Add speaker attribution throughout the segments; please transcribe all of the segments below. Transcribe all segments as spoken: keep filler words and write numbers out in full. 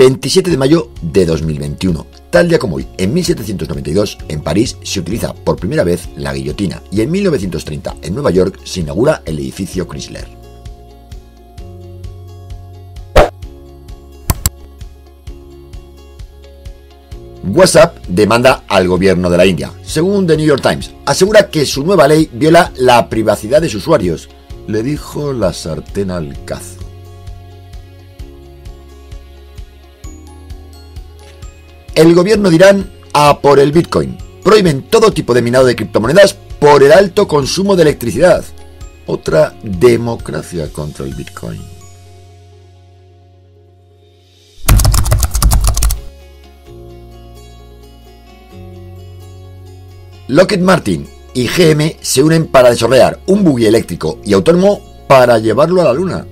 Speaker 1: veintisiete de mayo de dos mil veintiuno. Tal día como hoy, en mil setecientos noventa y dos, en París se utiliza por primera vez la guillotina y en mil novecientos treinta, en Nueva York, se inaugura el edificio Chrysler. WhatsApp demanda al gobierno de la India. Según The New York Times, asegura que su nueva ley viola la privacidad de sus usuarios. Le dijo la sartén al cazo. El gobierno de Irán a por el Bitcoin. Prohíben todo tipo de minado de criptomonedas por el alto consumo de electricidad. Otra democracia contra el Bitcoin. Lockheed Martin y G M se unen para desarrollar un buggy eléctrico y autónomo para llevarlo a la luna.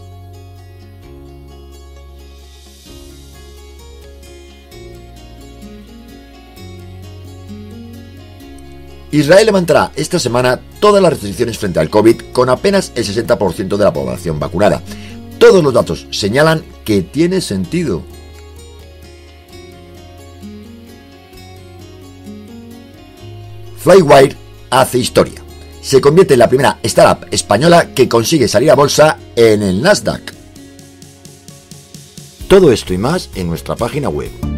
Speaker 1: Israel levantará esta semana todas las restricciones frente al COVID con apenas el sesenta por ciento de la población vacunada. Todos los datos señalan que tiene sentido. Flywire hace historia. Se convierte en la primera startup española que consigue salir a bolsa en el Nasdaq. Todo esto y más en nuestra página web.